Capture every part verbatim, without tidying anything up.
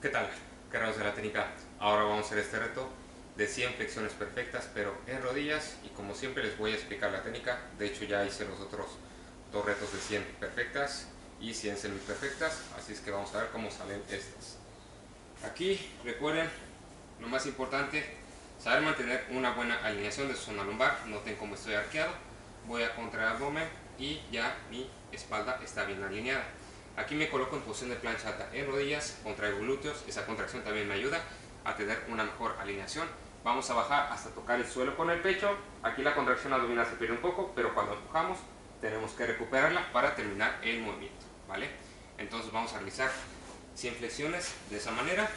¿Qué tal, guerreros de la técnica? Ahora vamos a hacer este reto de cien flexiones perfectas, pero en rodillas, y como siempre les voy a explicar la técnica. De hecho ya hice los otros dos retos de cien perfectas y cien semiperfectas, así es que vamos a ver cómo salen estas. Aquí recuerden, lo más importante, saber mantener una buena alineación de su zona lumbar. Noten cómo estoy arqueado, voy a contraer el abdomen y ya mi espalda está bien alineada. Aquí me coloco en posición de plancha alta en rodillas, contraigo glúteos, esa contracción también me ayuda a tener una mejor alineación. Vamos a bajar hasta tocar el suelo con el pecho. Aquí la contracción abdominal se pierde un poco, pero cuando empujamos tenemos que recuperarla para terminar el movimiento, ¿vale? Entonces vamos a realizar cien flexiones de esa manera.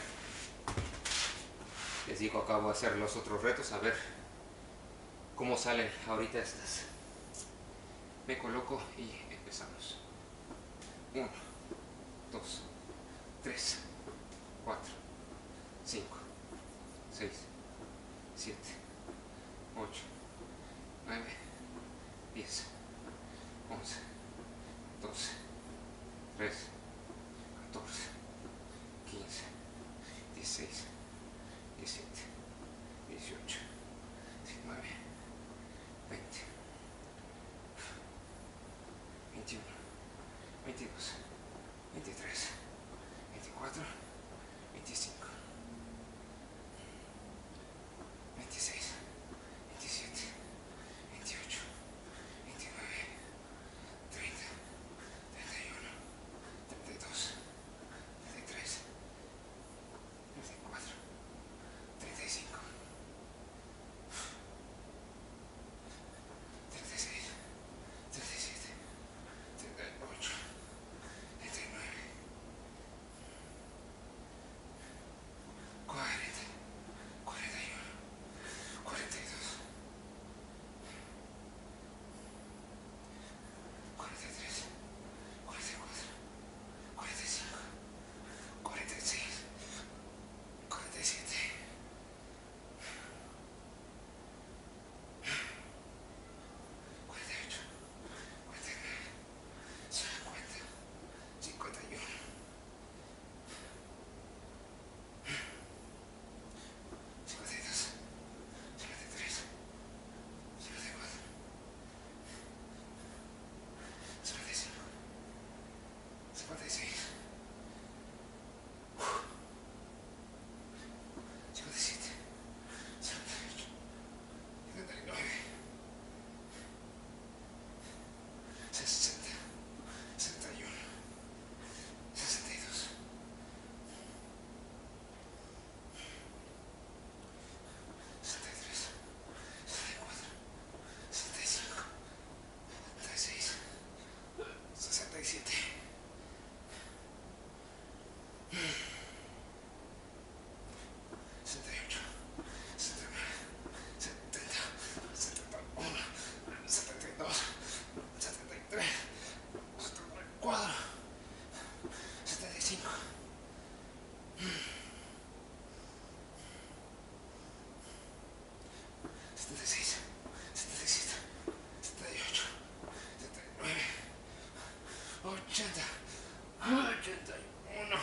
Les digo, acabo de hacer los otros retos, a ver cómo salen ahorita estas. Me coloco y empezamos. uno, dos, tres, cuatro, cinco, seis, siete, ocho, nueve, diez, once, doce, trece, catorce, quince, dieciséis, diecisiete, dieciocho, diecinueve, veinte, veintiuno, veintidós, veintitrés, veinticuatro, veinticinco, veintiséis, veintisiete, veintiocho, veintinueve, treinta, treinta y uno, treinta y dos, treinta y tres, treinta y cuatro, treinta y cinco, treinta y seis, treinta y siete, treinta y ocho, treinta y nueve, cuarenta, cuarenta y uno, cuarenta y dos, cuarenta y tres, cuarenta y cuatro, cuarenta y cinco, cuarenta y seis, cuarenta y siete, cuarenta y ocho, cuarenta y nueve, cincuenta, cincuenta y uno, cincuenta y dos, cincuenta y tres, cincuenta y cuatro, cincuenta y cinco, cincuenta y seis, cincuenta y siete, cincuenta y ocho, cincuenta y nueve, sesenta, sesenta y uno, sesenta y dos, sesenta y tres, sesenta y cuatro, sesenta y cinco, sesenta y seis, sesenta y siete, sesenta y ocho, setenta y nueve, setenta, setenta y uno, setenta y dos, setenta y tres, setenta y cuatro, setenta y cinco, setenta y seis, setenta y siete, setenta y ocho, setenta y nueve, ochenta, ochenta y uno,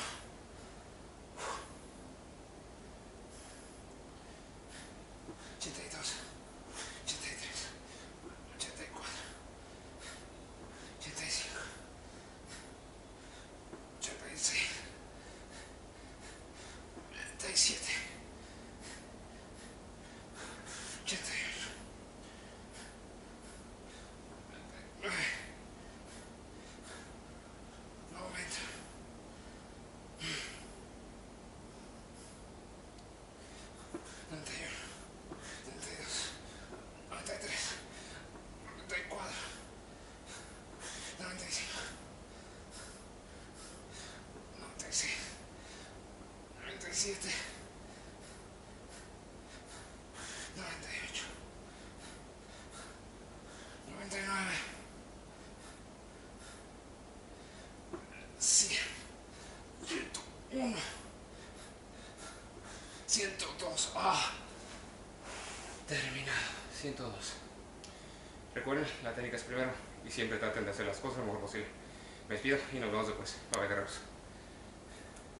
ochenta y dos, ochenta y tres, ochenta y cuatro, ochenta y cinco, ochenta y seis, ochenta y siete, ochenta y ocho, noventa y nueve, noventa, noventa y uno, noventa y dos, noventa y tres, noventa y cuatro, noventa y cinco, noventa y seis, noventa y siete, noventa y ocho, noventa y nueve, cien, ciento uno, ciento dos. ¡Ah! Terminado. ciento dos. Recuerden, la técnica es primero y siempre traten de hacer las cosas lo mejor posible. Me despido y nos vemos después. Bye, guerreros.